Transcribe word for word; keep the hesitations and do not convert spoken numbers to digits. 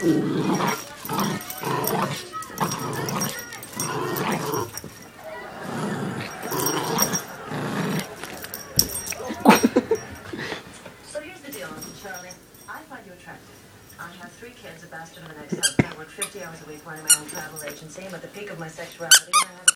So here's the deal, Uncle Charlie. I find you attractive. I have three kids, a bastard and an ex-husband. I work fifty hours a week running my own travel agency. I'm at the peak of my sexuality, and I have a